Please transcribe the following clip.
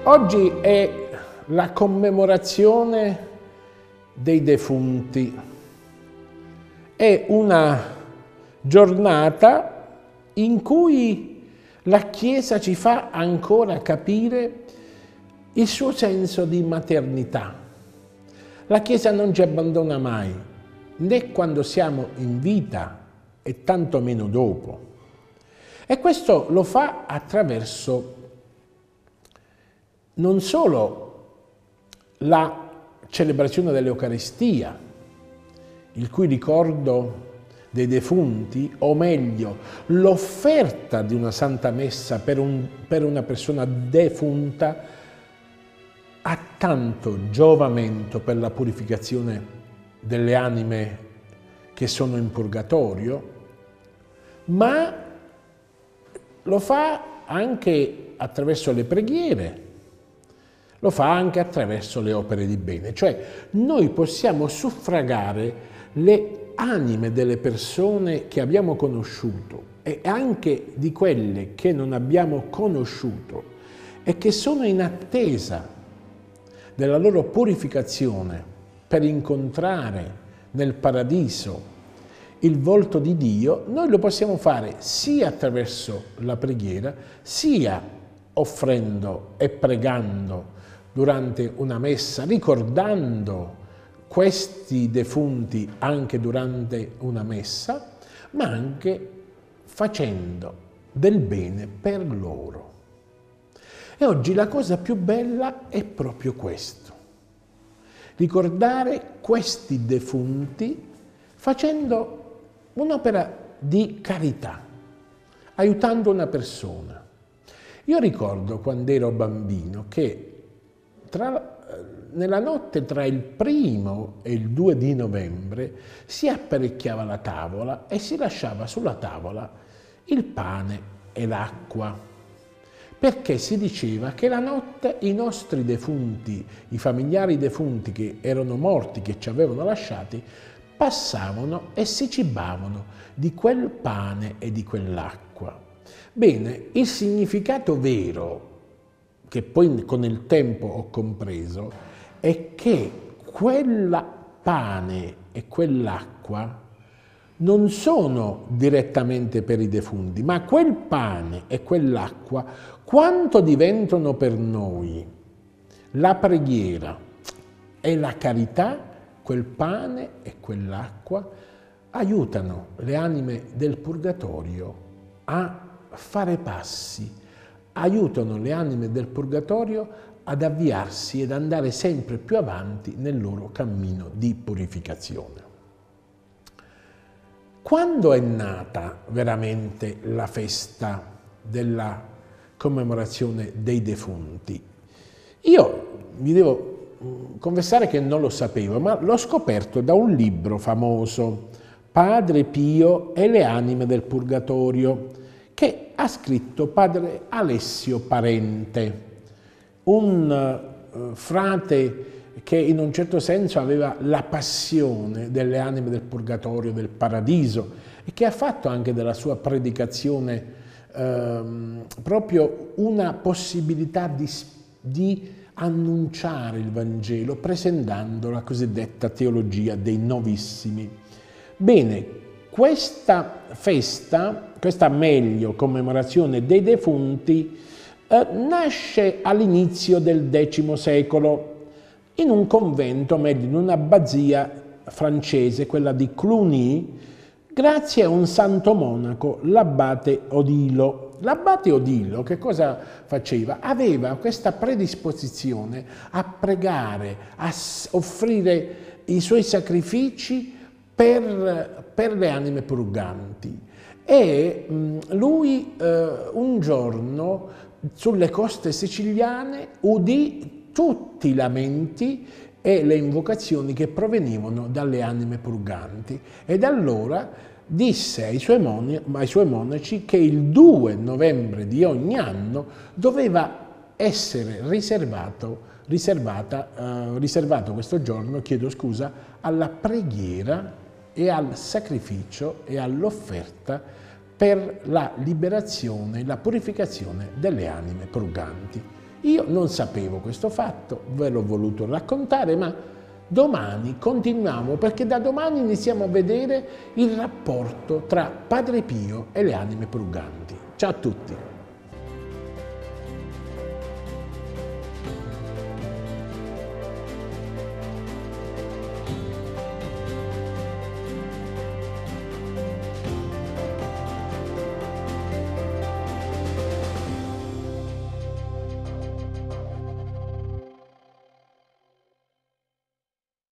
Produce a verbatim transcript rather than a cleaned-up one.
Oggi è la commemorazione dei defunti. È una giornata in cui la Chiesa ci fa ancora capire il suo senso di maternità. La Chiesa non ci abbandona mai, né quando siamo in vita e tanto meno dopo. E questo lo fa attraverso non solo la celebrazione dell'Eucaristia, il cui ricordo dei defunti, o meglio, l'offerta di una Santa Messa per, un, per una persona defunta, ha tanto giovamento per la purificazione delle anime che sono in purgatorio, ma lo fa anche attraverso le preghiere, lo fa anche attraverso le opere di bene. Cioè noi possiamo suffragare le anime delle persone che abbiamo conosciuto e anche di quelle che non abbiamo conosciuto e che sono in attesa della loro purificazione per incontrare nel paradiso il volto di Dio. Noi lo possiamo fare sia attraverso la preghiera, sia offrendo e pregando durante una messa, ricordando questi defunti anche durante una messa, ma anche facendo del bene per loro. E oggi la cosa più bella è proprio questo: ricordare questi defunti facendo un'opera di carità, aiutando una persona. Io ricordo quando ero bambino che tra, nella notte tra il primo e il due di novembre si apparecchiava la tavola e si lasciava sulla tavola il pane e l'acqua, perché si diceva che la notte i nostri defunti, i familiari defunti che erano morti, che ci avevano lasciati, passavano e si cibavano di quel pane e di quell'acqua. Bene, il significato vero, che poi con il tempo ho compreso, è che quel pane e quell'acqua non sono direttamente per i defunti, ma quel pane e quell'acqua, quanto diventano per noi la preghiera e la carità, quel pane e quell'acqua aiutano le anime del purgatorio a fare passi, aiutano le anime del purgatorio ad avviarsi ed andare sempre più avanti nel loro cammino di purificazione. Quando è nata veramente la festa della commemorazione dei defunti? Io vi devo confessare che non lo sapevo, ma l'ho scoperto da un libro famoso, Padre Pio e le anime del purgatorio, che ha scritto padre Alessio Parente, un uh, frate che in un certo senso aveva la passione delle anime del purgatorio, del paradiso, e che ha fatto anche della sua predicazione ehm, proprio una possibilità di, di annunciare il Vangelo, presentando la cosiddetta teologia dei novissimi. Bene, questa festa, questa meglio commemorazione dei defunti, eh, nasce all'inizio del decimo secolo in un convento, meglio in un'abbazia francese, quella di Cluny, grazie a un santo monaco, l'abate Odilo. L'abate Odilo che cosa faceva? Aveva questa predisposizione a pregare, a offrire i suoi sacrifici per, per le anime purganti. E mh, lui eh, un giorno sulle coste siciliane udì tutti i lamenti e le invocazioni che provenivano dalle anime purganti, ed allora disse ai suoi, mon ai suoi monaci che il due novembre di ogni anno doveva essere riservato, riservata, eh, riservato questo giorno, chiedo scusa, alla preghiera e al sacrificio e all'offerta per la liberazione e la purificazione delle anime purganti. Io non sapevo questo fatto, ve l'ho voluto raccontare, ma domani continuiamo, perché da domani iniziamo a vedere il rapporto tra Padre Pio e le anime purganti. Ciao a tutti!